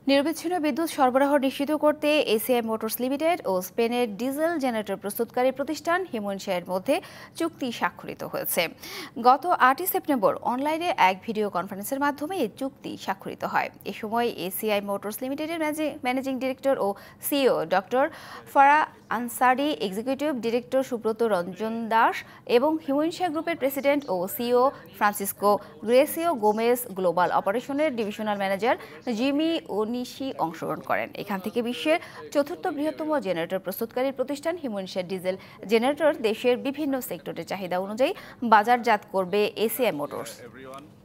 নিরবিচ্ছিন্ন বিদ্যুৎ সরবরাহ নিশ্চিত করতে এসিআই মোটরস লিমিটেড ও স্পেনের ডিজেল জেনারেটর প্রস্তুতকারী প্রতিষ্ঠান হিমনশায়ের মধ্যে চুক্তি স্বাক্ষরিত হয়েছে। গত 8 সেপ্টেম্বর অনলাইনে এক ভিডিও কনফারেন্সের মাধ্যমে এই চুক্তি স্বাক্ষরিত হয়। এ সময় এসিআই মোটরস লিমিটেডের ম্যানেজিং ডিরেক্টর ও CEO doctor Farah Ansari, executive director Subrata Ranjan Das এবং হিমনশায়া গ্রুপের প্রেসিডেন্ট ও CEO Francisco Gracio Gomez, global অপারেশনের ডিভিশনাল ম্যানেজার জিমি ওনিশি অংশগ্রহণ করেন। এখান থেকে বিশ্বের চতুর্থ বৃহত্তম জেনারেটর প্রস্তুতকারী প্রতিষ্ঠান হিমনশায়া ডিজেল জেনারেটর দেশের বিভিন্ন সেক্টরের চাহিদা অনুযায়ী বাজারজাত করবে এসিআই মোটরস।